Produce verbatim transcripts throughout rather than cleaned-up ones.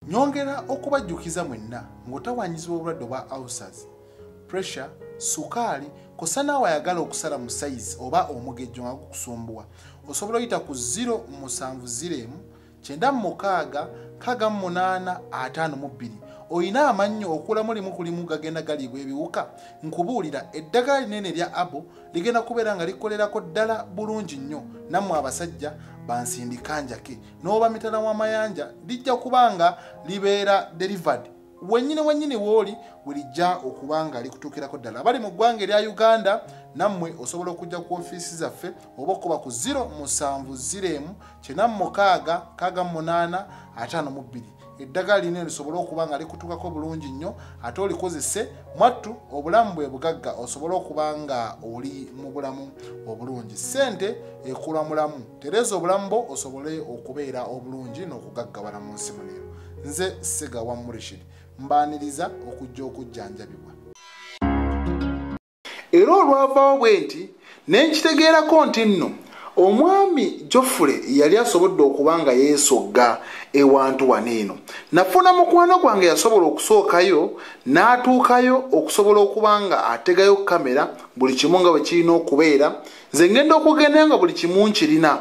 Nyongera okubajjukiza mwenna ng'otawanyizibwa obulwadde obwa ulcers, pressure, sukaali, kosa naawe ayagala okusala mu size oba omugejjo nga gukusumbuwa. Osobola oyita ku zero musanvu zero emu kyenda mukaaga kaaga mu munaana ataano mu bbiri. Oyina amannyo okulamu limu ku limu gagenda galiibwa ebiwuka. Nkubuulira eddagala linene lya abo ligenda kubeera nga likolerako ddala bulungi nnyo. Nammwe abasajja bansindika njake n'oba mitala w'amayanja lijja kubanga libeera delivered wennyini wennyini wooli werijja okubanga likutuukirako ddala. Abali mu ggwanga erya Uganda nammwe osobola okujja ku ofiisi zaffe oba okuba ku zero musanvu zero emu kyenda mukaaga kaaga mu munaana ataano mu bbiri. Eddagala lino lisobola okuba nga likutuukako bulungi nnyo ate olikozese mwattu obulamu bwe bugagga osobola okuba nga oli mu bulamu obulungi. Ssente ekula mulamu tereza obulamu bwo osobole okubeera obulungi n'okugaggawala mu nsi muno. Nze Segawa Murishid mbaaniriza okujja okujjanjabibwa. Era olwavaawo bwe nti ne nkitegeerako nti nno omwami Jofule yali asobodde okuba nga yeesogga ewantu wano eno. Nafuna mukwano gwange yasobola okusookayo n'atuukayo okusobola okuba nga ategayo kamera buli kimu nga bwe kirina okubeera. Nze ngenda okugenda nga buli kimu nkirina.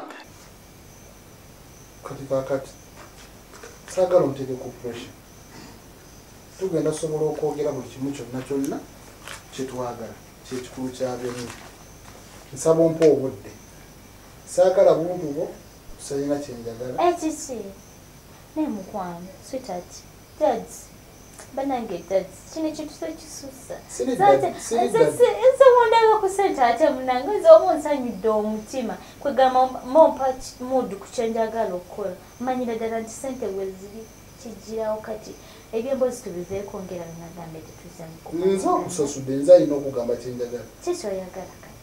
Kati kakati saagala ontege ku pressure. Tugenda sobola okwogera buli kimu kyonna kyonna kye twagala kyekikulu kya byonna. Nsaba ompa obudde. Saagala buntu bwo sayina kyenjagala. Ekisi ne mukwano sweetheart dads banange dads kino ekintu sekisusa nze wondayo ku sente ate munange nze omu nsanyudde omutima kwegamba mompa mudu ku kyenjagala okukola manyira ddala nti sente we ziri kijjirawo kati ebyemboozi tubiveeko ngera binagambe tetuze mukuba nze okusasudde nze alina okugamba kyenjagala kiki oyagala kati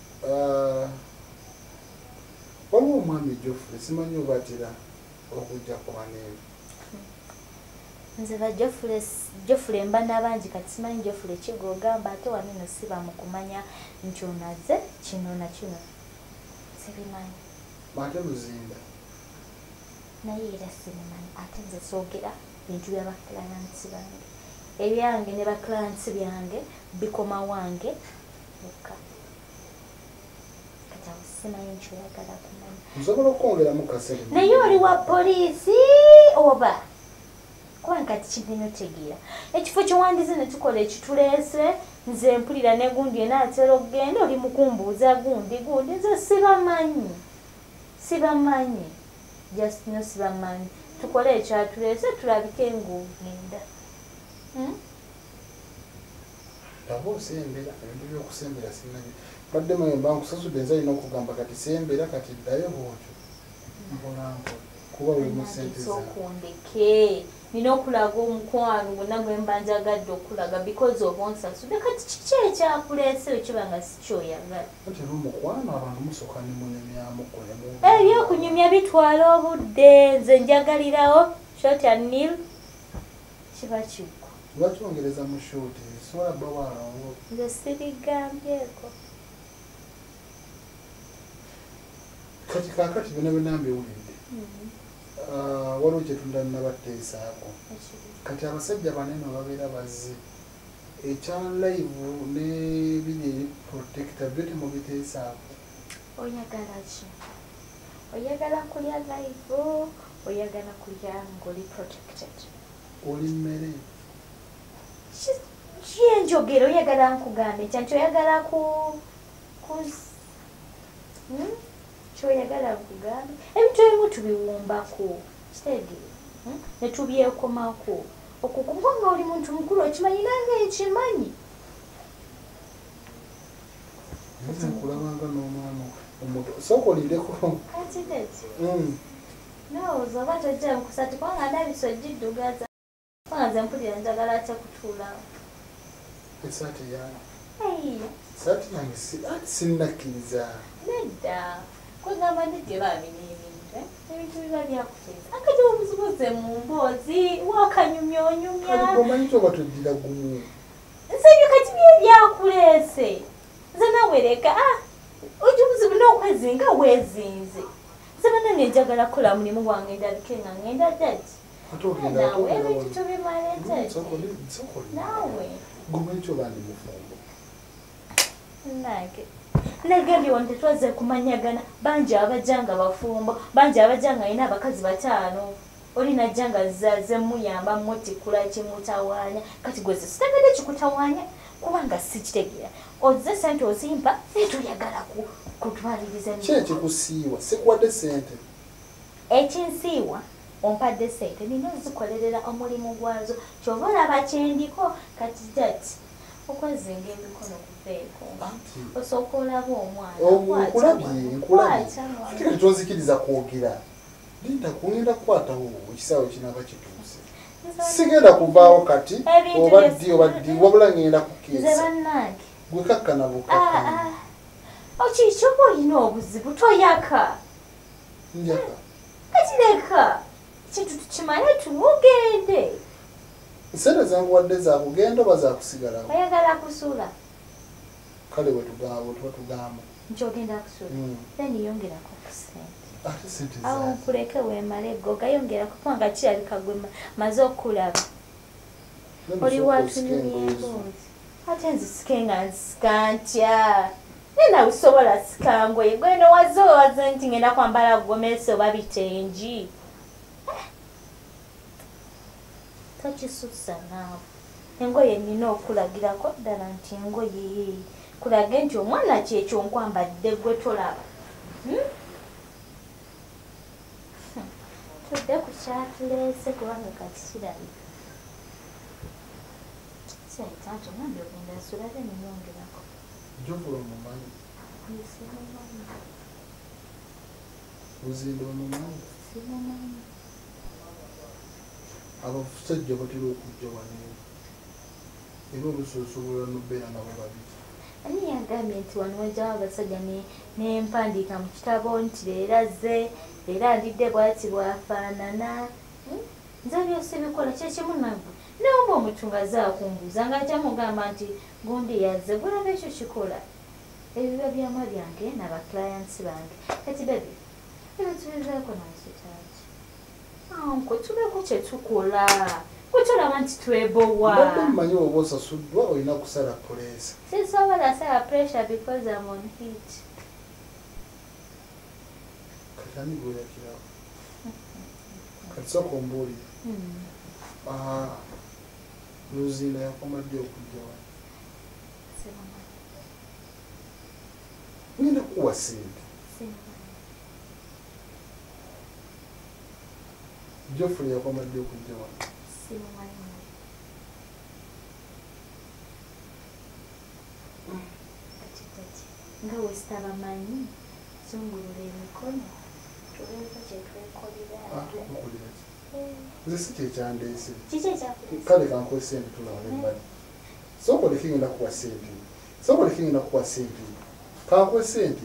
waliwo omwami Jofule simanyi oba atera okujja kubaneeyo. Nze ba Jofule Jofule mbanda bangi kati simanyi Jofule kigogamba ate waneno siba mu kumanya nti onaze kino na kino sibimanyi. Ate luzinda naye era sibimanyi ate nze soogera bintu by'abaklansi bange ebyange ne baklansi byange bikoma wange bokka. Nsobola okwongera mu kasere naye oli wa poliisi oba kuba kati kidino tegeera ekifo kyewandize ne tukola ekituleese nze mpulira ne gundi ena atera okugenda oli mukumbuuza gundi gundi nze sibamanyi sibamanyi just no sibamanyi tukole ekyatuleese tulabike ng'ogenda. aba osembera ebintu by'okusembera simanyi badde mwemba nkusasudde nze alina okugamba kati sembera kati ddayo bwotyo mpolampo kuba wemu sente zaokundeke nina okulaga omukwano gwonna gwe mba njagadde okulaga because of onsasudde kati kiki ekyakuleeseyo kiba nga si kyoyagala. Kati n'omukwano abantu musooka ne munyumyamu kulemu ebyokunyumya bitwala obudde nze njagalirawo short and nil kiba kigwa. Lwaki ongereza mu short sobola bba walawo nze sirigambyeko. Kati kakati bino binambiwulidde waliwo kyetunda nabateesaako kati abasajja banene babeera bazze ekya live n'ebiri protector byo temubiteesaako. Oyagala ki? Oyagala kulya live oyagala kulya ng'oli protected? Oli mmere kyenjogera oyagala nkugambe kyanti oyagala ku kyoyagala nkugambe ebintu ebimu tubiwumbako kitegeera ne tubyekomako okukubwa nga oli muntu mukulu okimanyi nange ekimanyi. nze nkulabanga n'omwana omuto sooka olindeko kati deti nowooza oba tojja mukusati kubanga ndabiso giddugaza kubanga nze mpulira njagala atya kutuulawo. esaati yange saati yange sinnakkiriza nedda kwegamba ndidde baamina ebintu ebintu biba byakuteeza akati obuzibuze mu mboozi wakanyumya onyumya omanyi kyoba toddira gumu nsebyo kati bye byakuleese nze nawe leka ojja obuzibu n'okwezinga weezinze nze banange njagala kukola mulimu gwange ndabike nga ngenda dadi atogenda nawe tubimalete sokoli sokoli nawe gumencho bandi mufumbo nage nage byonde twaze kumanyagana banje abajanga bafumbo banje abajanga ina abakazi batano olina janga zaze muyamba moti kula kimutawanya kati gweze sitegede kikutawanya kubanga sikitegera oze sente ozimba etuyagala ku kutwaliriza ni kye kikusiiwa sikwadde sente ekinsiiwa ompadde sente nina zikolerera omulimu gwazo kyova olaba kyendiko kati jati okwezinga emikono kuveeko osooka olaba omwana nkulabye nkulabye ate kati tonzikiriza kwogera linda kugenda kukwatawo ekisaawe kinaba kituuse sigenda kuvaawo kati oba ddi oba ddi wabula ngenda kukeesa gwe kakkana bukakkana okikyoba olina obuzibu toyaka njaka kati leka kintu tukimanye tumugende sente zanguwadde zakugenda oba zakusigalawo oyagala kusula kale wetugamba tuba tugamba nti ogenda kusula then yongerako ku sente ate sente awo nkuleke weemala eggoga yongerako kubanga kirabika gwe maze okulaba oli watunyumya emboozi ate nzisike nga nzisika ntya nena usobola sikangoye gweno wazoowaze nti ngenda kwambala gomesi oba bitengi takisusa naawe engoye nina okulagirako ddala nti engoye kulage nti omwana kyekyo nkwambadde gwe tolaba tudde ku kyatuleese kubanga kati kirabika saitanto nambi ogenda nsulabe ninyongerako jovula omumanyi uzinde omumanyi simumanyi abasajja batera okujja waneewo era olusosobola nobeera nabo babiri ani yagambye nti wano wajjawo abasajja nempandiika mu kitabo nti leera ze era ndidde bwati bwafaanana nze byose bikola kyekimu nabwe naomba omutunga zaakumbuuza nga ajamugamba nti gundi yazze bulaba ekyo kikola ebiba byama byange n'abaclients bange kati bebi ebintu bivaako nansitaaki anko tubeko kyetukola kwetolaba nti twebowa badde mumanyi oba osasuddwa olina kusala puleesa sisobola sala pressure because I'm on heat kati ani gweyakirawo kati soka ombuulire luzinda yakomadde okujja wano ngenda kuwa sente Geoffrey yakomadde okujja wano nga wesitabamanyi zungulula emikono tuleko kyetwekolera nze si kyekyandeese kiki ekyakulesa kale kankuwa sente tulaba embali sokoleka ngenda kuwa sente sokoleka ngenda kuwa sente kankuwa sente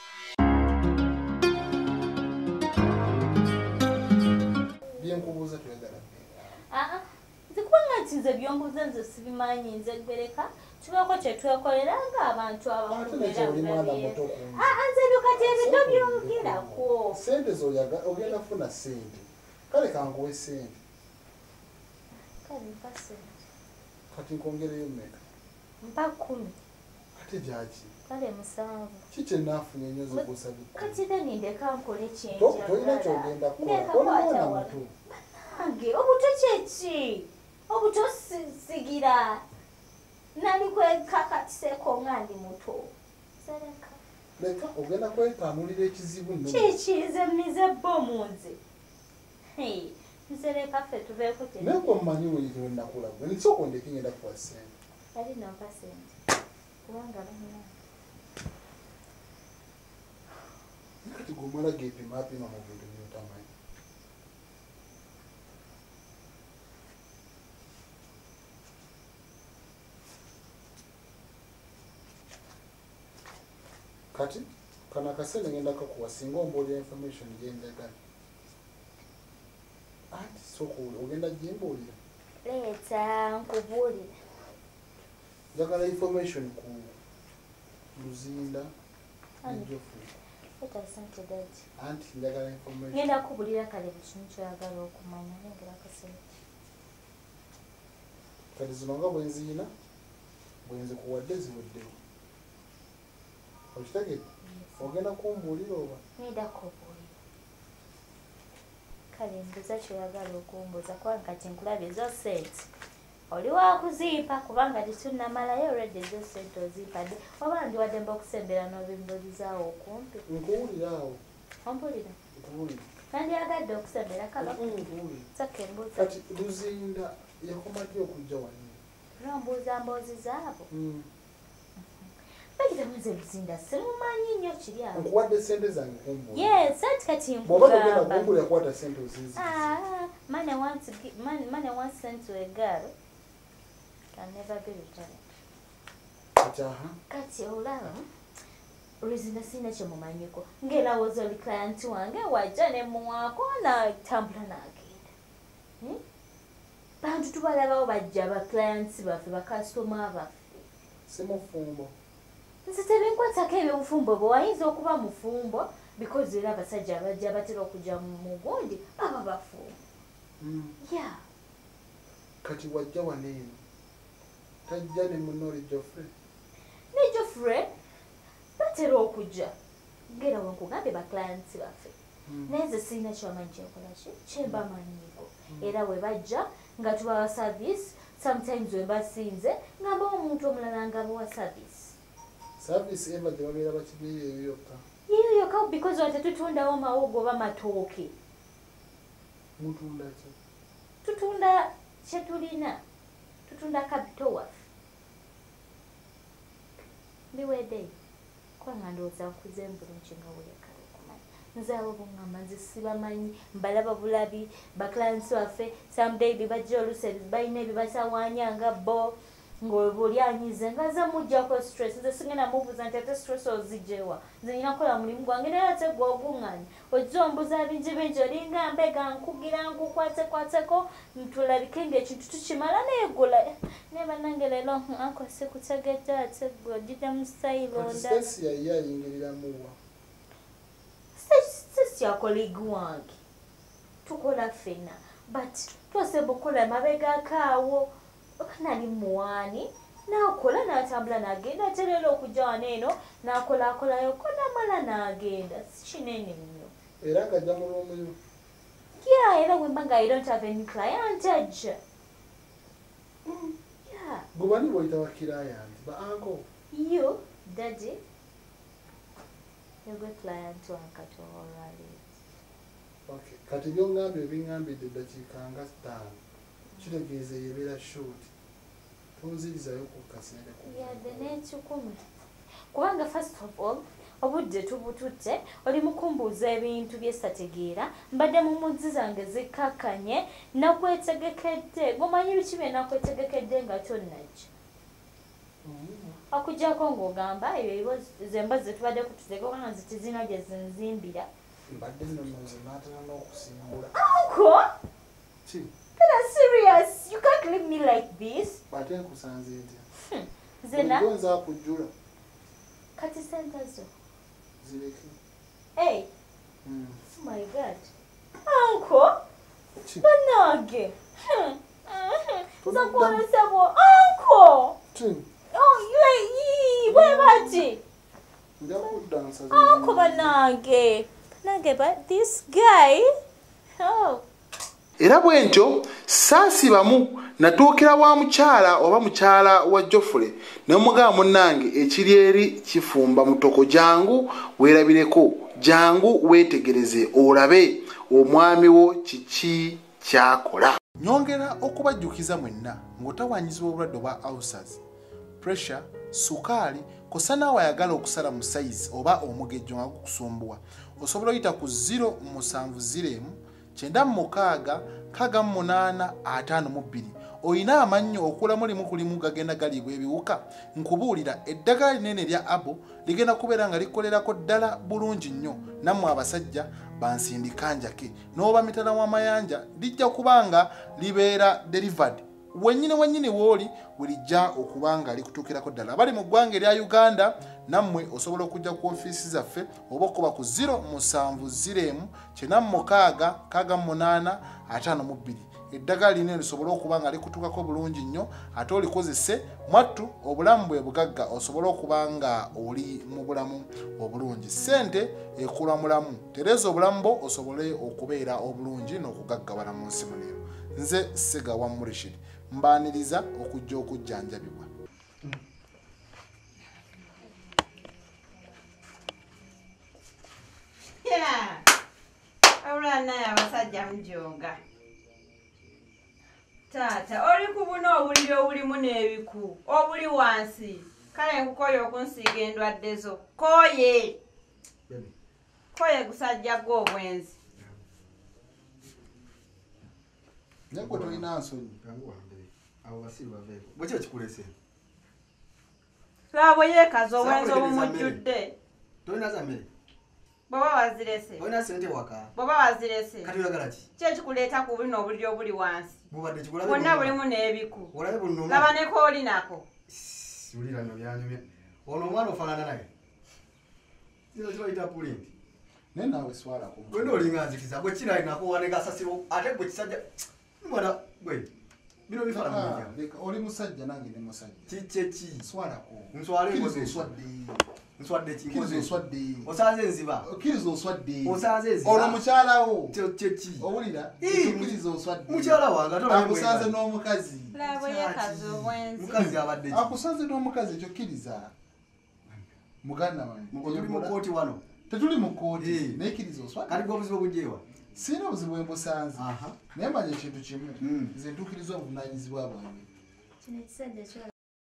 byenkubuuza tuyagala aa nze kubanga nti nze byombuuza nze sibimanyi nze gwereka tubeko kyetwekolera ng'abantu abakubeera nze ebyo kati ebiddo byogerako sente zoyaga ogenda kufuna sente kale kankuwe sente kale mpa sente kati nkongereyo mmeka mpa kumi ate gyaki kale musanvu kiki enaafunye nnyo zikusabye kati then ndeka nkole tolina kyogenda kukola olina muto nange obuto kyeki obuto sigira nali kwekakatiseeko nga ndi muto sereka leka ogenda kwetanulira ekizibu nno kikize mize bomu nze nzereka ffe tuveeko naye gwe mumanyi wenakulagwe nsooka ondeke ngenda kuwa sente ali nompa sente kubanga bana kati gwe omala geepima apima mu bintu byotamanyi kati kana akasente ngenda kakuwa singa ombuulira information gyenjagala ati sooka ogenda gyembuulira leeta nkubuulira njagala information ku luzinda ne Geoffrey What I sent to that. Anti njagala information. Ngenda kubulira kale bukintu kyagala okumanya nengera kasente. Kati zino nga bwenziyina bwenzi kuwadde ziweddewo. Okitegedde? Ogenda kumbuulira oba? Ngenda kubuulira. Kale mbuuza kyoyagala okumbuuza kubanga kati nkulabye ezo sente. Oli wakuziipa kubanga tetunnamalayo already ezo sente oziipadde oba ndiwadde mba okusembera n'obimbuulizaawo okumpi. Nkuwulira awo. Ompulira? Nkuwulira. Nandiyagadde okusembera kalo? Nkuwulira. Sokka embuuza. Kati Luzinda yakomadde okujja wano. Lwambuuza mboozi zaabo? Bagita muze Luzinda simumanyi nnyo kiri awo. Nkuwadde sente zange kumbuulira. Yes, ati kati bw'oba nkugamba. togenda kumbuulira kwata sente ozinzi. Ah, money wants, money, money wants sent to a girl can never be returned. Kati aha. Kati olaba Luzinda sina kyemumanyiko ng'erowooza oli client wange wajja ne muwaako natambula n'agenda. Hmm? Bantu tubalabawo bajja ba clients baffe bakasitoma baffe. Si mufumbo. Nze tebinkwatako ebyobufumbo bwe wayinza okuba mufumbo because era abasajja abajja batera okujja mu gundi baba bafumbo. Mm. Yeah. Kati wajja wano eno tajja ne munoli Geoffrey. Ne Geoffrey batera okujja ngera wenkugambye ba clients baffe. Mm. Naye nze sirina kyamanyi kyenkola ki kyembamanyiiko. Era we bajja nga tubawa service sometimes we basinze ngamba omuntu omulala nga bawa service. Service eba gye babeera bakibiira eyo yokka. Yiyo yokka because wate tutundawo mawogo oba matooke. Mutunda ki? Tutunda kyetulina. Tutunda capital waffe. Biwedde. Kwanga ndowooza nkuze mbulungi nga buli kale okumanya. Nze abo bongamba nze sibamanyi mbalaba bulabi ba clients baffe someday bibajja olusebi balina ebibasawaanya nga bo ng'oba anyize nga ze mujjako stress. Nze singenda mubuuza nti ate stress ozigyewa. Nze nina kukola mulimu gwange naye ate gwe oguŋŋanya. Ojja ombuuza bingi bingi olinga mbega nkugira nkukwatekwateko ntulabike ng'ekintu tukimala neegula. Naye bannange leero anko sikutegedde ate gwe ojjidde mu style onda. Stacey yali ayingiriramu wa? Stacey akola wange. Tukola ffenna. But twasemba okukola mabegako awo. Nali muwani nakola natambula nagenda ate leero okujja wano eno nakola akolayo ko namala nagenda kinene nnyo. Era nga ajja mu lwomuyo. Yeah, era wemba nga I don't have any client ajja. Mm, yeah. Gwe bani bw'oyita ba client ba uncle? You, daddy. You're a client wankati already. Okay. Kati byongambye ebiŋŋambidde eddakiika nga ttaano. Kitegeeza yebeera shoot. Tunzirizayo ku kasente ku. Yeah, the next kumi. Kubanga first of all, obudde tubututte, oli mukumbuuza ebintu bye sategeera, mbadde mu muzzi zange zikkakanye, nakwetegekedde, gomanyi biki bye nakwetegekedde nga tonnajja. Okuggyako ng'ogamba ebyo zembazi zetubadde kutuzeka kubanga nze tezina gye zinzimbira. Mbadde nno nze naatera n'okusimbula. Uncle? Ki? That's serious. You can't leave me like this. Ate nkusanze ntya? Zena? Nza kujjula. Kati sente zo. Zireke. Hey. Mm. Oh my God. Uncle? Ki? Banage. Zakwolesebwa. Uncle! Ki? Oh, you where bati? Nja kuddansa. Uncle banage. Banage, but this guy. Oh. Era bwentyo saasibamu natuukira wa mukyala oba mukyala wa Geoffrey ne mugamba munnange ekiri eri kifumba mutoko jangu weerabireko jangu weetegereze olabe omwami wo kiki kyakola. Nyongera okubajjukiza mwenna ng'otawanyizibwa obulwadde obwa ulcers, pressure, sukaali kosa naawe ayagala okusala mu size oba omugejjo nga gukusumbuwa osobola oyita ku zero musanvu zero emu kyenda mukaaga kaga munaana ataano mu bbiri. Oyina amannyo okulamu limu kulimu gagenda galiibwa ebiwuka. Nkubuulira eddagala linene erya abo ligenda kubeera nga likolerako ddala bulungi nnyo nammwe abasajja bansindika njake n'oba mitala w'amayanja lijja kubanga libeera delivered wennyini wennyini wooli bulijja okuba nga likutuukirako ddala. Abali mu ggwanga erya Uganda nammwe osobola okujja ku ofiisi zaffe oba okuba ku zero musanvu zero emu kyenda mukaaga kaaga munaana ataano mu bbiri. Eddagala lino lisobola okuba nga likutuukako bulungi nnyo ate olikozese mwattu obulamu bwe bugagga osobola okuba nga oli mu bulamu obulungi. Ssente ekula mulamu tereeza obulamu bwo osobole okubeera obulungi n'okugaggawala mu nsi muno. Nze Segawa Murishid mbaaniriza okujja okujjanjabibwa. Yeah. Awulana abasajja mujonga. Tata, oli kubuna obuliri obulimu n'ebiku, obuli wansi. Kale nkukoye okunsiiga endwadde zo. Koye. Koye gusajja gwo obwenzi. Neko tolina nsonyi. Abo basiru baveeko. Bwekyo kikulese. Labo yeekaza obwenzi obumujjudde. Tolina za mmere. Baba wazirese. Olina sente waka. Baba wazirese. Kati oyagala ki? Kye kikuleeta ku buli n'obuliri obuli wansi. Bubadde kikulabe. Bonna bulimu n'ebiku. Olabe buno. Laba ne kooli nako. Ulira no byanyumye. Ono omwana ofaanana naye. Kino kibayita pulinti. Naye naawe swala ku. Gwe n'olinga nzikiza bwe kirayi nako waneka asasiro ate bwe kisajja. Mbona gwe. Bino bifaanana bulungi. Oli musajja nange ne musajja. Kikye ki? Swala ku. Nswale ngoze oswadde. Nswadde ki? Kirizo oswadde. Osanze nziba. Kirizo oswadde. Osanze nziba. Ono mukyalawo. Kye ki? Owulira? Kirizo oswadde. Mukyala wange atolaba akusanze n'omukazi. Labo yeekaza obwenzi. Mukazi abadde ki? Akusanze n'omukazi ekyo kkiriza. Muganda wange. Tuli mu kooti wano. Tetuli mu kooti. Naye kirizo oswadde. Kati obuzibu bugyewa. Sina obuzibu bwemusanze. Naye manya ekintu kimu. Nze ntuukiriza obuvunaanyizibwa bwange. Kino ekisajja kyala.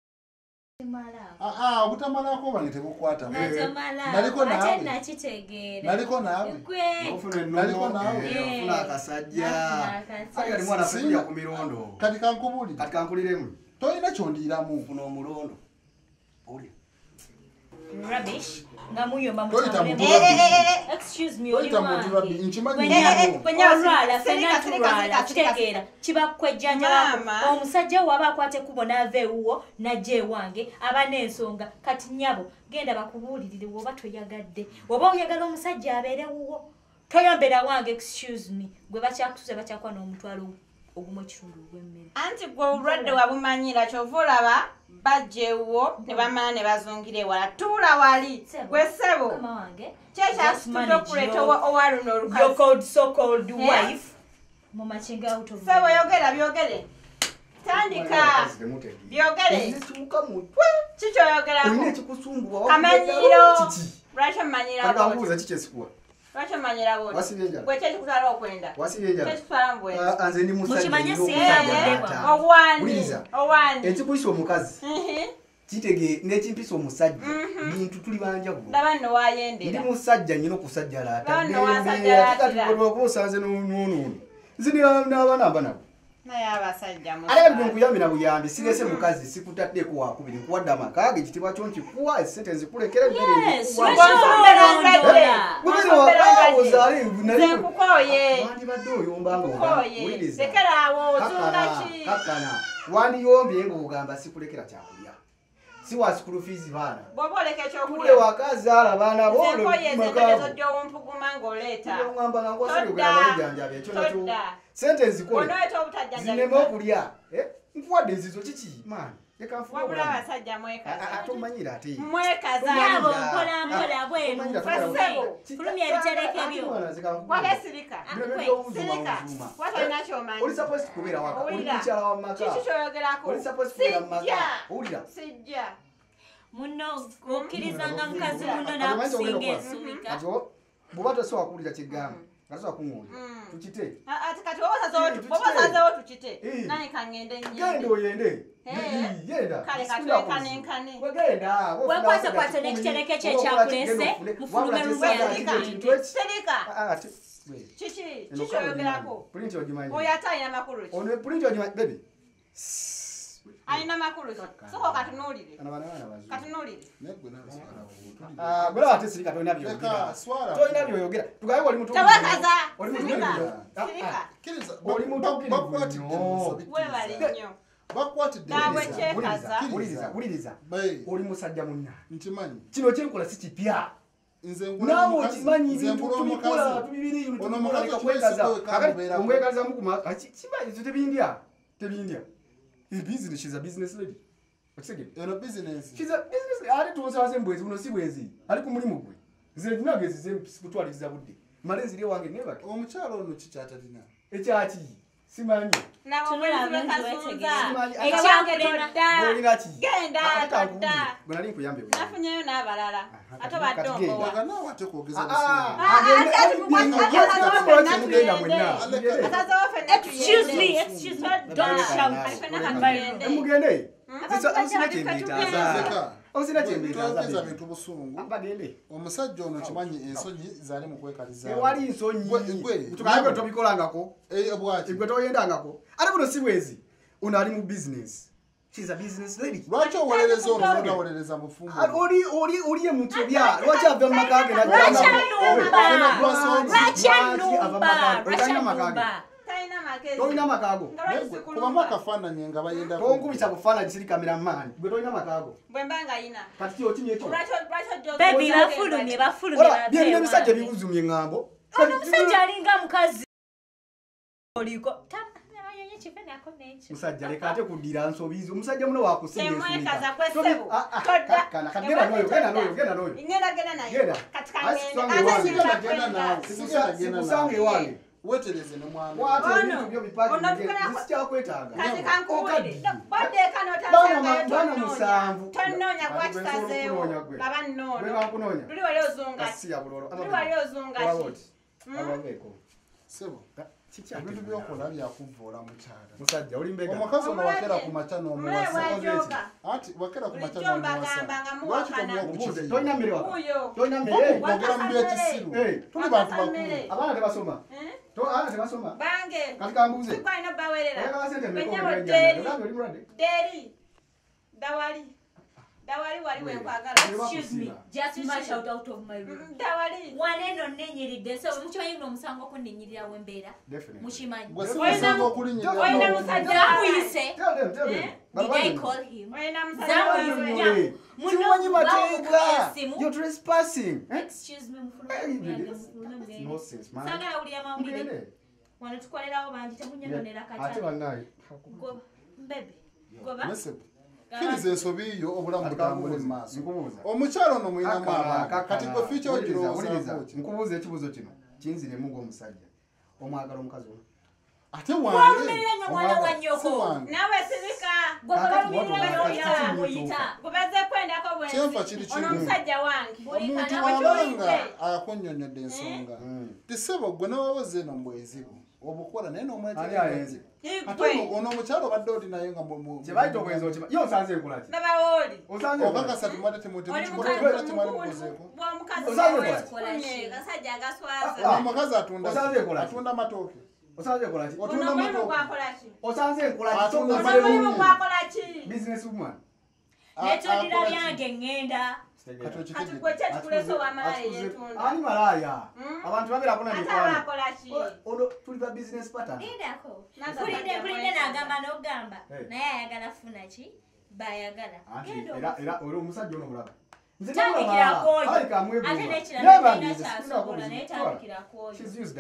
Ah, obutamalako bange tebukwata. Naliko nawe. Ate nakitegeera. Naliko nawe. Naliko nawe. Ofuna akasajja. Kati ali mwana afuna ku mirondo. Kati kankubulire. Kati kankuliremu. Tolina kyondiiramu. Ofuna omulondo. Oli. Rubbish. Ngamuyomba mutamu. Excuse me, oli wange. Nchimanyi. Olwala fena tulwala kitegeera kiba kwejjanja omusajja waba akwate kubo n'ava ewuwo najja ewange aba n'ensonga kati nnyabo genda bakubuulirire woba toyagadde woba oyagala omusajja abeere wuwo toyombera wange. Excuse me, gwe bakyakutuza bakyakwa n'omutwalo ogumu ekitundu ogw'emmere. Anti gwe obulwadde wabumanyira kyova olaba bajja ewuwo ne bamala ne bazungira ewala. Tuula wali gwe ssebo kyekyasitudde okuleeta owa luno olukazi so-called wife mu makinga out of ssebo yogera byogere tandika byogere kikyoyogerako kamanyiro lwaki omumanyirako lwaki omumanyirako gwe kyekikutwala okwenda kyekikutwala mu bwenzi owani owani ekikuyisa omukazi kitege n'ekimpisa omusajja bintu tuli banjawulo. Laba nno wayendera. Ndi musajja nnyo kusajja laata. Laba nno wasajja laata. Kati ko osanze n'onono. Zini n'abana abana. Naye abasajja mu. Ale bino kuyambira buyambi sirese mukazi sikutadde ku wakubiri kuwadde amakage kitibwa kyonki kuwa esente nzikulekere mbere. Yes, Nze kukoye. Wandi badde oyomba ngo. Kukoye. Sekera awo ozunga ki. Kakana. Wandi yombye ngo ugamba sikulekera kyakulya. Si wa school fees bana. Boboleke ekyokulya. Tule wakazi ala bana bolo. Sekoye zetegezo gy'omumpuguma ng'oleeta. Ngamba nango siri kugamba janjabe ekyo nakyo. Sente zikole. Ono eto obutajjanjabe. Zinema okulya. Eh? Nkuwadde ezizo kiki man? Eka nfuwa. Wabula abasajja mwekaza. Atomanyira ate. Mwekaza. Yabo mpola mpola bwenu. Fasebo. Fulumya ebitereke ebyo. Wale sirika. Sirika. Wata inacho omanyi. Oli supposed kubeera waka. Oli mchala wa maka. Kiki kyoyogerako. Oli supposed kubeera maka. Olira. Sijja. Muno okkirizanga mukazi muno n'akusinga ensumika. Ato buba tosobola kuwulira kigamba. Nasobola kuŋŋoola. Tukite. Ati kati obasazewo tukite. Nani kangende nnyo. Genda oyende. Yenda. Kale katweka n'enkane. Wegenda. Wekwatakwata n'ekitereke kye ekyakulese mufulume lulwe. Serika. Kiki. Kiki oyogerako. Pulinti ogimanyi. Oyo ate alina makulu ki. Ono pulinti ogimanyi. Baby. Alina makulu ki. Soko katunuulire. Ana bana bana bazi. Katunuulire. Ah, bora ate sirika toina byogera. Toina byogera. Tugaye wali mutu. Tawakaza. Oli mutu. Sirika. Oli mutu. Wewe wali nnyo. bakwatidde uliriza uliriza oli musajja munna ntimanyi kino kyenkola si kipya nawe okimanyi ebintu tubikola tubibiri omwekaliza mukuma tebindya tebindya business she's a business lady eno business she's a business ate tunsalaze mbwezi buno si bwezi ali ku mulimu gwe nze ndinagezi kutwaliriza budde malenzi lye wange nebake omukyalo ono kikyatalina ekyaki simanyi gwenali nkuyambe nafunyeyo n'abalala ate baddongowa ate kwogeza mugende osina kyembetaza bintu busungu bagende omusajja ono kimanyi ensonyi zali mu kwekaliza ewali nsonyi tukabe tobikolangako gwe toyendangako ate buno si bwezi ono ali mu business she's a business lady lwaki owolereza ono nonawolereza mufumbo oli oli oli emuntu ebya lwaki ava mu maka ge tolina makaago kubamu akafaananyi nga bayenda tonkubisa bufaananyi siri kameraman gwe tolina makaago kati kyokimye ekyo byebino ebisajja ebikuzumya eŋŋambo omusajja alinga mukazi oliko musajja leka ate kuddira nsobizi omusajja muno wakusinga sikusange wange wetereze ne mwana ebintu byo bipaakikyakwetaaga bana musanvu tonoonya gwakisazeewo baba nnoono tuli wali ozunga tuli wali ozunga sebo ebintu byokola byakuvoola mukyala musajja oli mbega omukazi ono wakera ku makya n'omuwasa ati wakera ku makya n'omuwasa lwaki tomuwa ku kizibu tolina mmere waka tolina mmere ogera mu byekisiru tuli bantu bakulu abaana tebasoma abaana tebasoma bange kati kambuuze tukwalina bawerera oyagala sente oli mulwadde deri dawali dawali wali wenkwagala excuse me just march out out of my room dawali waneno nenyiridde so mukimanyi guno omusango kunninyirira wembeera mukimanyi oyina musajja zamuyise did I call him zamuyise simanyi mateeka you're trespassing excuse me sagala wulira mawulire wano tukolerawo bangi temunyononera ate bannaye mbebe goba kiriza ensobiyo obulamu butambule mu maaso omukyalo ono mulinamu abaana kati gwe fiica ogirowooza nkubuuza ekibuuzo kino kinziremu ng'omusajja omwagala omukazi ono ate wange mwana wa nnyoko nawe sirika gubeze kwendako kyenfa kiri ono omusajja wange omuntu wabanga akunnyonnyodde ensonga tisebo gwe newawoze eno mbwezibu obukola naye n'omwetaazi ate ono omukyalo obadde oli naye nga kyebaita obwenzi okima ye osanze enkola ki nabawooli okakasa tumwate temutemutemutemukola temwali mukozeeko gasajja agaswaza omukazi atunda atunda matooke osanze enkola ki otunda matooke osanze enkola ki atunda omulimu gwakola ki business woman netundira byange ngenda kati gwe kyekikuleesa owamalaaya yetunda ani malaaya abantu babeerako na mikwano ate abakola ki ono tuli ba business pattern nendako kulide kulide n'agamba n'ogamba naye ayagala funa ki bayagala era era oli omusajja ono mulaba tandikira kwoyo ate nekirala talina kyasobola naye tandikira kwoyo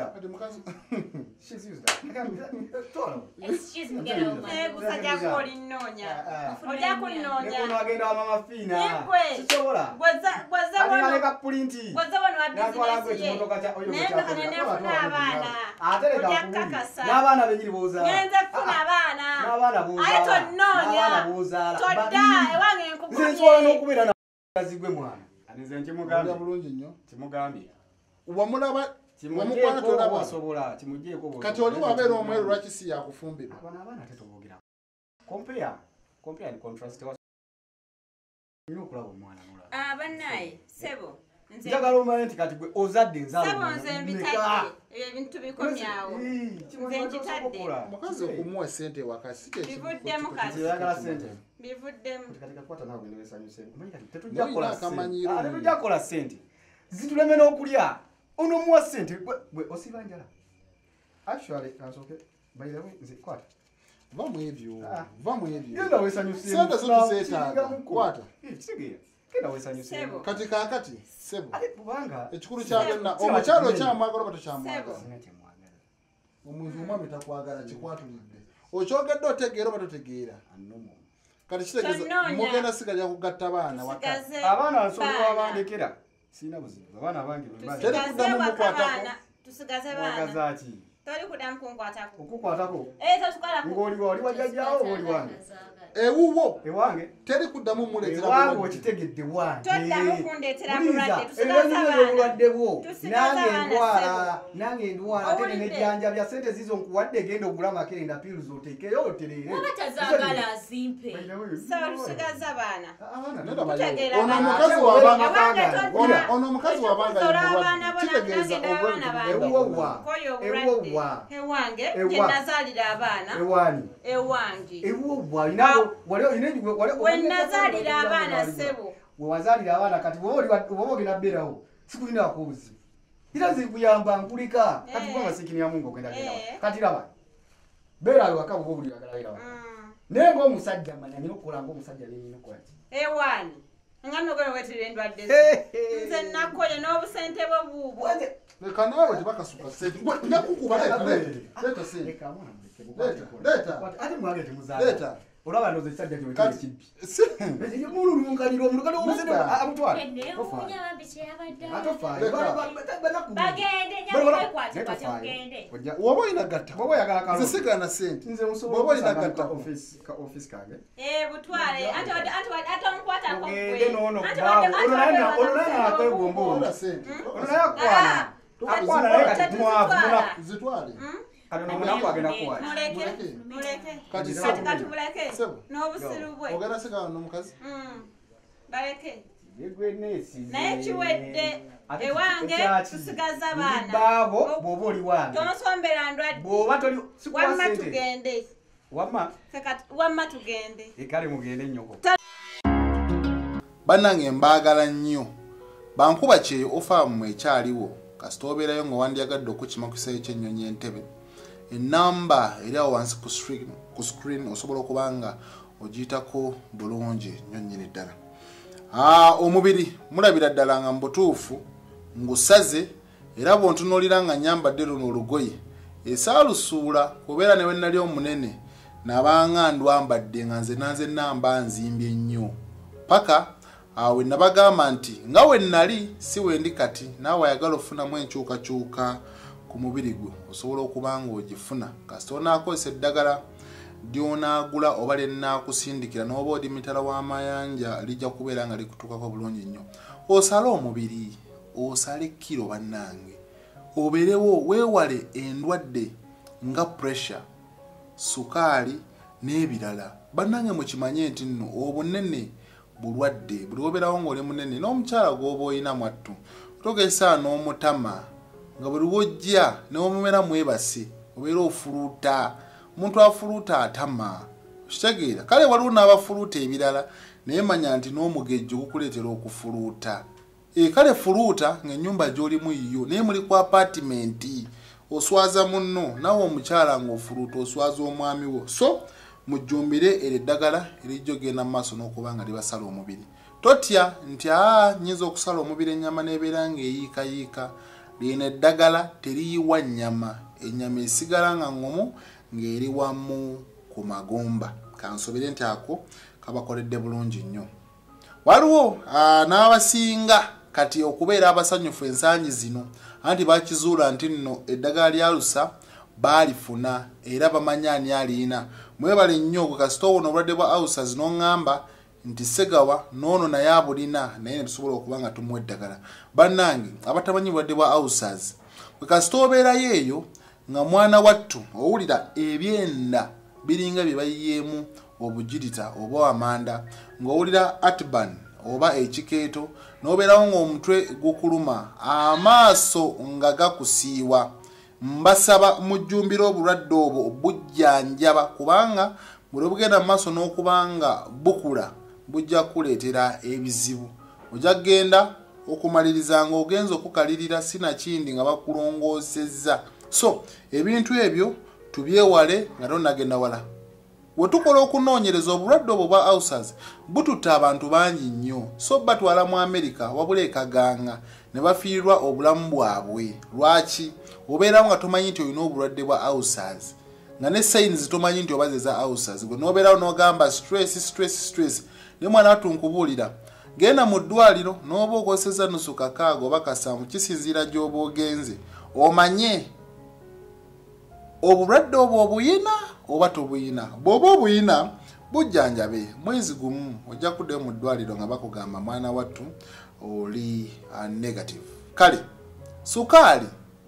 excuse me get over my gusajja kulinnoonya ojja kunnoonya agenda wamamafiina kisobola gwezewonaleka pulinti gwezewona wa bizinesi naye ndakane nefuna abaana ojja kukakasa n'abaana benyini boozaala ngenze kufuna abaana n'abaana boozaala aye tonnoonya todda ewange nkukubye azigwe mwana anize nkimugambye bulungi nnyo kimugambye wamulaba kimugyeeko tolaba asobola kimugyeeko kati oli wabeera omweru lwaki si yakufumbirwa abana abaana tetubogera compare compare and contrast wa nyo okulaba omwana mulaba abannaye sebo njagala omanye nti kati gwe ozadde nzalo sebo nze mbitadde ebintu bikomyawo nze nkitadde mukazi okumuwa sente wakasi bivuddemu kati yagala sente bivuddemu kati kakwata naawe ndewesanyuse omanyi kati tetujja kukola sente tetujja kukola sente zituleme n'okulya ono muwa sente gwe osiba njala actually kansooke by the way nze kwata va mu ebyo va mu ebyo genda wesanyusa sente zo tuzeetaaga kwata kitegeera genda wesanyusa kati kaakati sebo ate kubanga ekikulu kya byonna omukyalo kyamwagala oba tokyamwagala omuntu omwami takwagala kikwatulidde okyogedde otegeera oba totegeera kati kitegeeza mugenda sigalya kugatta baana waka abaana nsonga wabandekera sina buzibu abaana bange teri kuddamu mukwatako tusigaze baana zaki toli kuddamu kunkwatako okukwatako eh tosukola ng'oliwa oli wajjajjaawo oli wange ewuwo ewange teri kuddamu muleetera ewange okitegedde wange toddamu kundeetera mulwadde tusigaze obulwadde bwo Tusigaze nange abaana ndwala nange ndwala ate Owulidde? nenejjanjabya sente zizo nkuwadde genda ogula makerenda piruzi oteekeyo oterere oba tazaagala azimpe so tusigaze abaana Tutegeera ono omukazi wabanga Ona- ono omukazi wabanga kitegeeza obulwadde ewuwowa koyo obulwadde ewuwowa ewange Ewa. gye nazaalira abaana ewani ewange ewuwowa inabo wali inenyi wali we nazaalira abaana ssebo we wazaalira abaana kati woba ogenda bbeerawo sikulina akubuzi era zikuyamba nkulika kati kuba masikini ya mungu ogenda gerawo kati raba beerawe waka bwoba buli yagalairawa naye ng'omusajja manya nina okukola ng'omusajja nenina okukola ki ewaani nga nogera weetera endwadde nze nakoye n'obusente bwo buubwo leka naawe tebakasuka sente nakukuba leeta sente leka mwana muleke leeta ate mwange temuzaala leeta olaba ndoza ekisajja kyowekira ekibbi Si- mululunkaniro omulugalo w'obusente Nedda. amutwala neewuunya bambi kyeyabadde atofaayo bagende nyakwekwatika temugende woba olina gatta bwoba oyagala nze kalonda sigana sente nze bwoba olina musobola gatta ka office kange Eh, butwale ate wadde- ate wadde- ate omukwatako ogende noono Ate kubaawo wadde- ate ono naye wadde- ono naye ate nakwegomba wadde- ono olina sente ono naye akwana akwana naye kati mwavu munaku zitwale kati nomunaku agenda kuwaya muleke Muleke. muleke Kati kati sebo. kati buleke Sebo. n'obusiru bwe ogenda sigana n'omukazi Mm. baleke yegwenesize naye kiwedde ewange tusigaza abaana baabo bw'oba oli wange tonsombera ndwadde bw'oba toli sikuwa wamma sente tugende wamma Ffe kati wamma tugende ekale mugende nnyoko bannange mbaagala nnyo bankuba kyeyo ofa mmwe ekyaliwo kasita obeerayo nga wandyagadde okukima ku kiseera ky'ennyonyi entebe enamba eri awo wansi ku screen- ku screen osobola okuba nga ogiyitako bulungi nnyo nnyini ddala. Ah, omubiri mulabira ddala nga mubutuufu ngusaze era bwontunuulira nga nyambadde luno olugoye esaalusuula kubeera ne wennali omunene nabanga ndwambadde nga nze nanze namba nzimbye nnyo paka awe nabagamba nti nga we nnali si wendi kati naawe ayagala ofunamu enkyukakyuka ku mubiri gwe osobola okuba nga ogifuna kasita onaakozesa eddagala lyonaagula oba lyennaakusindikira n'oba odi mitala w'amayanja lijja kubeera nga likutuukako bulungi nnyo osale omubiri osale kiro bannange obeerewo weewale endwadde nga pressure sukaali n'ebirala bannange mukimanye nti nno obunene bulwadde buli obeerawo ng'oli munene n'omukyala gw'oba oyina mwattu togesa n'omutama nga buli wojja n'omumera mwebase obeera ofuluuta omuntu afuluuta atama kitegeera kale waliwo n'abafuluuta ebirala naye manya nti n'omugejjo gukuleetera okufuluuta e kale fuluuta ng'ennyumba gy'olimu yiyo naye muli ku apatimenti oswaza munno nawe omukyala ng'ofuluuta oswaza omwami wo so mujjumbire eryo eddagala erijjo genda mu maaso n'okuba nga libasala omubiri totya nti aa nyinza okusala omubiri ennyama n'ebeera ng'eyiikayiika lino eddagala teriyiwa nnyama ennyama esigala nga ngomu ng'eri wamu ku magumba kansobere nti ako kabakoledde bulungi nnyo waliwo n'abasinga kati okubeera abasanyufu ensangi zino anti bakizuula nti nno eddagala lyalusa baalifuna era bamanya ani alina mwebale nnyo gwe kasita owona obulwadde bwa ulcers n'oŋŋamba nti Segawa n'ono naye abulina naye ne tusobola okuba nga tumuwa eddagala bannange abatamanyi obulwadde bwa ulcers gwe kasita obeerayo eyo nga mwana wattu owulira ebyenda biringa bye bayiyeemu obugirita oba amanda ng'owulira atban oba ekikeeto n'obeerawo ng'omutwe gukuluma amaaso nga gakusiiwa mbasaba mujjumbira obulwadde obwo bujjanjaba kubanga buli bugenda mu maaso n'okubanga bukula bujja kuleetera ebizibu ojja kgenda okumaliriza ng'ogenza okukalirira sinakindi nga bakulongoosezza so ebintu ebyo tubyewale nga tonagenda wala wetukola okunoonyereza obulwadde obwo bwa ulcers bututta abantu bangi nnyo so batwala mu America wabula ekaganga ne bafiirwa obulamu bwabwe. Lwaki? Obeerawo nga tomanyi nti olina obulwadde bwa ulcers nga ne signs tomanyi nti obaze za ulcers gwe n'obeerawo n'ogamba stress stress stress ne mwana wattu nkubuulira genda mu ddwaliro n'oba okoseza nusu kakaaga oba kasanvu kisinziira gy'oba ogenze omanye obulwadde obwo obuyina oba tobuyina. Bw'oba obuyina bujjanjabe mwezi gumu ojja kuddayo mu ddwaliro nga bakugamba mwana wattu oli uh, negative. Kale sukaali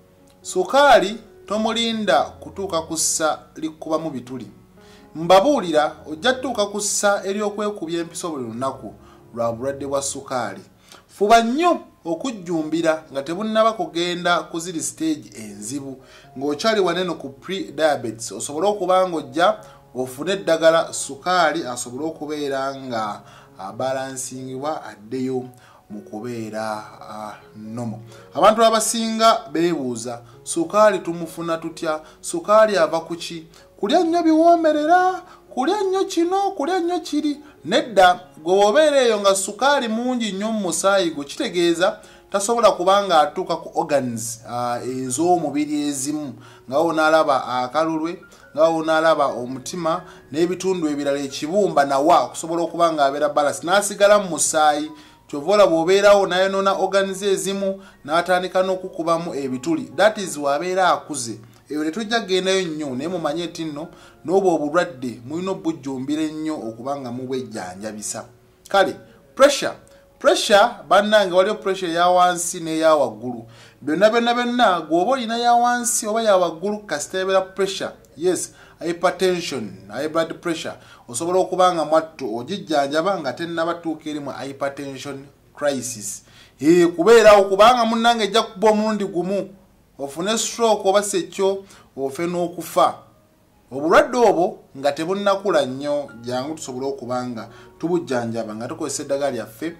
sukaali tomulinda kutuuka kussa likuba mu bituli. Mbabuulira ojja tuuka kussa eryokwekubya empiso buli lunaku lwa bulwadde bwa sukaali. Fuba nnyo okujjumbira nga tebunnaba kugenda ku ziri stage enzibu ng'okyali waneno ku pre-diabetes osobole okuba ng'ojja ofune eddagala sukaali asobole okubeera nga abalansingibwa addeyo mu kubeera uh, nomo. Abantu abasinga beebuuza sukaali tumufuna tutya, sukaali ava ku ki? Kulya nnyo biwoomerera, kulya nnyo kino, kulya nnyo kiri. Nedda gwe obeera eyo nga sukaali mungi nnyo mu musaayi gwe kitegeeza tasobola kubanga atuuka ku organs uh, ez'omubiri ezimu nga onaalaba akalulwe nga onaalaba omutima n'ebitundu ebirala ekibumba nawa okusobola okuba nga abeera balance n'asigala mu musaayi. Kyovola bw'obeerawo nayonoona organs ezimu n'atandika n'okukubamu ebituli that is wabeera akuze. Eyo tetujja kugendayo nnyo naye mumanye nti nno n'oba obulwadde mulina obujjumbira ennyo okuba nga mubwejjanjabisa. Kale pressure pressure bannange waliwo pressure ya wansi n'eya waggulu. Byonna byonna byonna gw'oba olina ya wansi oba ya waggulu kasita ebeera pressure yes hypertension high blood pressure osobola okuba nga mwattu ogijjanjaba nga tennabatuuka eri mu hypertension crisis. Eh kubeerawo kubanga munnange ejja kuba omulundi gumu ofune stroke oba sekyo ofe n'okufa. Obulwadde obwo nga tebunnakula nnyo jangu tusobole okuba nga tubujjanjaba nga tukozesa eddagala lyaffe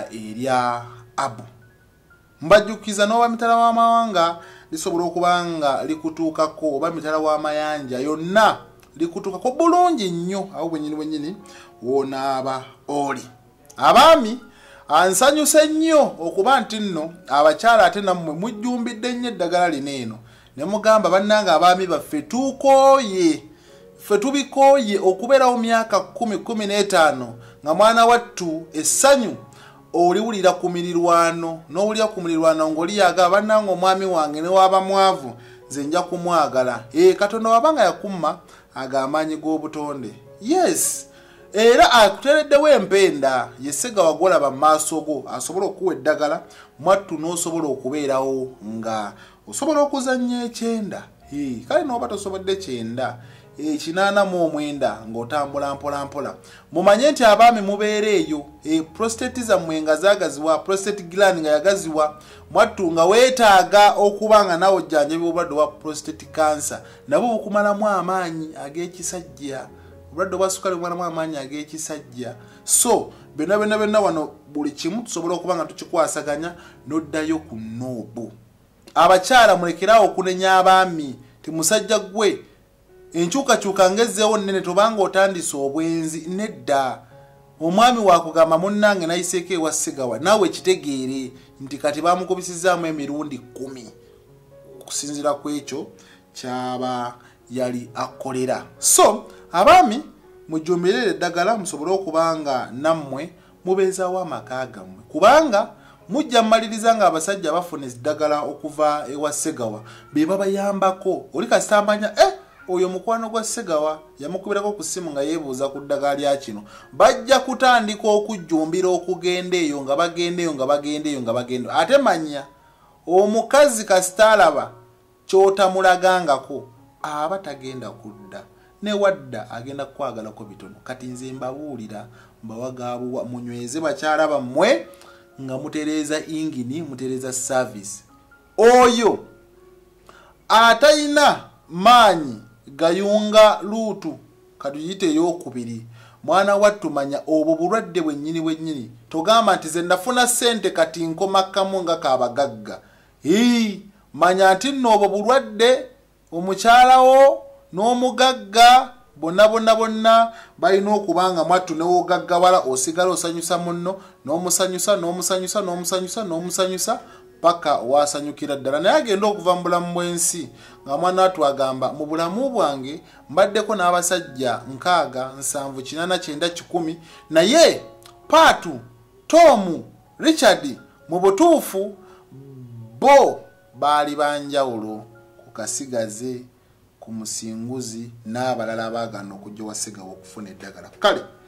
erya abu. Mbajjukiza n'oba mitala w'amawanga lisobola okuba nga likutuukako oba mitala w'amayanja yonna likutuukako bulungi nnyo awo bwennyini bwennyini woonaaba oli. Abaami ansanyuse nnyo okuba nti nno abakyala ate nammwe mujjumbidde nnyo eddagala lino eno ne mugamba bannanga abaami baffe tukooye ffe tubikooye okubeerawo myaka kumi kumi n'etaano nga mwana wattu essanyu oliwulira ku mirirwano n'owulira ku mirirwano ng'oliyaga bannanga omwami wange ne waba mwavu nze nja kumwagala. E Katonda wabanga yakumma ag'amaanyi g'obutonde yes era akutereddewo empenda ye Segawa gw'olaba mu maaso go asobola okuwa eddagala mwattu n'osobola okubeerawo nga osobola okuzannya ekyenda. Kale n'oba tosobodde kyenda ekinaana mu omwenda ng'otambula mpola mpola mumanye nti abaami mubeera eyo prostate zammwe nga zaagaziwa prostate gland nga yagaziwa mwattu nga weetaaga okuba nga nawe ojjanjabibwa obulwadde bwa prostate cancer nabwo bukumalamu amaanyi ag'ekisajja. Obulwadde bwa sukaali bumalamu amaanyi ag'ekisajja. So byonna byonna byonna wano buli kimu tusobola okuba nga tukikwasaganya n'oddayo ku noobu. Abakyala mulekerawo okunenya abaami timusajja gwe enkyukakyuka ngezzeewo nnene tobanga otandise obwenzi nedda. Omwami wakugamba munnange nayiseeko ewa Segawa naawe kitegeere nti kati bamukubisizaamu emirundi kumi okusinziira ku ekyo kyaba yali akolera. So abaami mujjumbirire eddagala musobole okuba nga nammwe mubeezaawo amaka gammwe kubanga mujja mmaliriza nga abasajja bafuna eddagala okuva ewa Segawa be babayambako. Oli kasita amanya eh oyo mukwano gwa Segawa yamukubirako ku ssimu nga yeebuuza ku ddagala lya kino bajja kutandika okujjumbira okugenda eyo nga bagenda eyo nga bagenda eyo nga bagenda. Ate manya omukazi kasita alaba ky'otamulagangako aba tagenda kudda ne wadda agenda kukwagalako bitono. Kati nze mbabuulira mbawagaabuwa munyweze bakyala bammwe nga mutereeza ingini mutereeza service. Oyo atayina maanyi gayunga luutu katuyite ey'okubiri mwana wattu manya obwo bulwadde bwennyini bwennyini togamba nti ze nafuna ssente kati nkomakamu nga kabagagga. Ii manya nti nno obwo bulwadde omukyalawo n'omugagga bonna bonna bonna balina okubanga mwattu ne wogaggawala osigala osanyusa munno n'omusanyusa n'omusanyusa n'omusanyusa n'omusanyusa paka wasanyukira ddala. Naye agenda okuva mu bulamu bw'ensi nga mwana wattu agamba mu bulamu bwange mbaddeko n'abasajja nkaaga nsanvu kinaana kyenda kikumi naye Paatu Tomu Richard mu butuufu bo baali banjawulo ku Kasigaze ku Musinguzi n'abalala baagana okujja wa Segawa okufuna eddagala. Kale